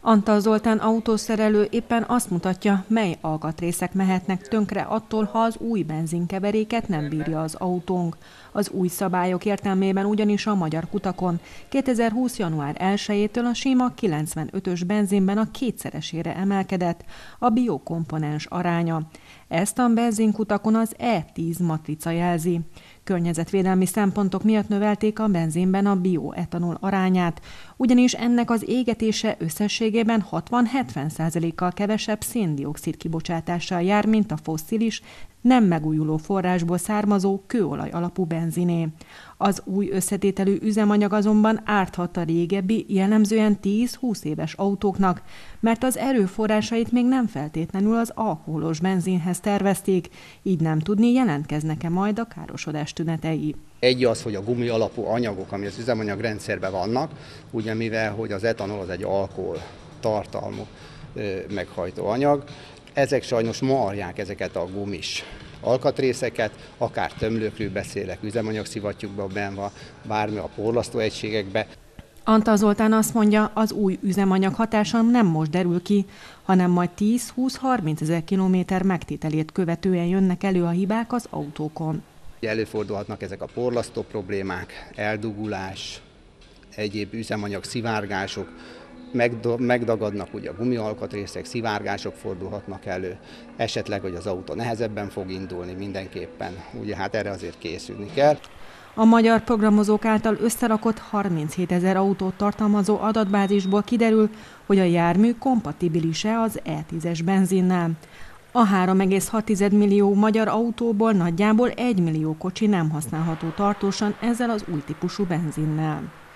Antal Zoltán autószerelő éppen azt mutatja, mely alkatrészek mehetnek tönkre attól, ha az új benzinkeveréket nem bírja az autónk. Az új szabályok értelmében ugyanis a magyar kutakon 2020. január 1-től a sima 95-ös benzinben a kétszeresére emelkedett a biokomponens aránya. Ezt a benzinkutakon az E10 matrica jelzi. Környezetvédelmi szempontok miatt növelték a benzinben a bioetanol arányát, ugyanis ennek az égetése összességében 60-70%-kal kevesebb szén-dioxid kibocsátással jár, mint a fosszilis, nem megújuló forrásból származó kőolaj alapú benziné. Az új összetételű üzemanyag azonban árthat a régebbi, jellemzően 10-20 éves autóknak, mert az erőforrásait még nem feltétlenül az alkoholos benzinhez tervezték, így nem tudni, jelentkeznek-e majd a károsodás tünetei. Egy az, hogy a gumi alapú anyagok, ami az üzemanyagrendszerben vannak, ugye mivel hogy az etanol az egy alkohol tartalmú meghajtó anyag, ezek sajnos marják ezeket a gumis alkatrészeket, akár tömlőkről beszélek, üzemanyagszivattyúkban benne van, bármi a porlasztóegységekbe. Antal Zoltán azt mondja, az új üzemanyag hatása nem most derül ki, hanem majd 10-20-30 ezer kilométer megtételét követően jönnek elő a hibák az autókon. Előfordulhatnak ezek a porlasztó problémák, eldugulás, egyéb üzemanyag szivárgások, megdagadnak ugye a gumialkatrészek, szivárgások fordulhatnak elő, esetleg, hogy az autó nehezebben fog indulni mindenképpen, ugye hát erre azért készülni kell. A magyar programozók által összerakott 37 000 autót tartalmazó adatbázisból kiderül, hogy a jármű kompatibilis-e az E10-es benzinnel. A 3,6 millió magyar autóból nagyjából 1 millió kocsi nem használható tartósan ezzel az új típusú benzinnel.